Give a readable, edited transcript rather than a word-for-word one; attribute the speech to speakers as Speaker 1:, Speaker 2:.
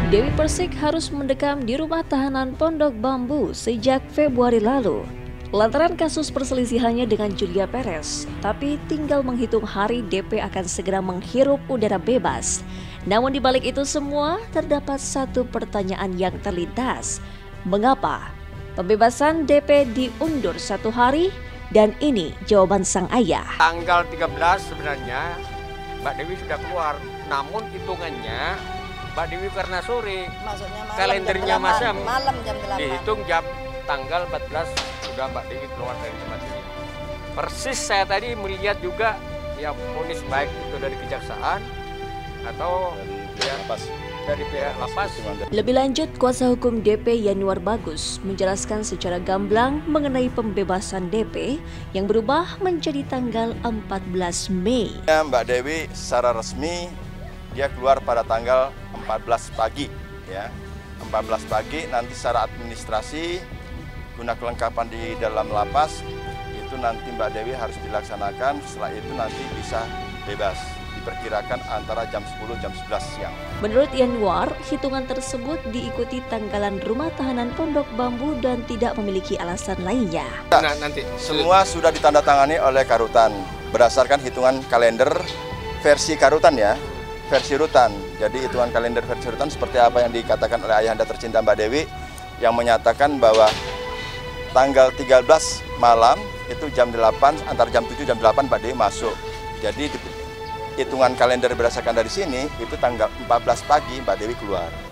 Speaker 1: Dewi Persik harus mendekam di rumah tahanan Pondok Bambu sejak Februari lalu. Lantaran kasus perselisihannya dengan Julia Perez, tapi tinggal menghitung hari DP akan segera menghirup udara bebas. Namun di balik itu semua, terdapat satu pertanyaan yang terlintas. Mengapa pembebasan DP diundur 1 hari? Dan ini jawaban sang ayah.
Speaker 2: Tanggal 13 sebenarnya Mbak Dewi sudah keluar, namun hitungannya Mbak Dewi karena sore,
Speaker 3: maksudnya malam,
Speaker 2: kalendernya
Speaker 3: malam jam 8.
Speaker 2: Dihitung jam tanggal 14 sudah Mbak Dewi keluar dari tempat ini. Persis saya tadi melihat juga ya vonis baik itu dari kejaksaan atau dari pihak lapas.
Speaker 1: Lebih lanjut, kuasa hukum DP Yanuar Bagus menjelaskan secara gamblang mengenai pembebasan DP yang berubah menjadi tanggal 14 Mei.
Speaker 4: Mbak Dewi secara resmi dia keluar pada tanggal 14 pagi, ya. 14 pagi nanti secara administrasi guna kelengkapan di dalam lapas itu nanti Mbak Dewi harus dilaksanakan, setelah itu nanti bisa bebas. Diperkirakan antara jam 10 jam 11 siang.
Speaker 1: Menurut Yanuar, hitungan tersebut diikuti tanggalan rumah tahanan Pondok Bambu dan tidak memiliki alasan lainnya.
Speaker 2: Nah, nanti
Speaker 4: semua sudah ditandatangani oleh Karutan berdasarkan hitungan kalender versi Karutan, ya. Versi rutan. Jadi hitungan kalender versi rutan seperti apa yang dikatakan oleh ayahanda tercinta Mbak Dewi yang menyatakan bahwa tanggal 13 malam itu jam 8, antara jam 7 jam 8 Mbak Dewi masuk. Jadi hitungan kalender berdasarkan dari sini itu tanggal 14 pagi Mbak Dewi keluar.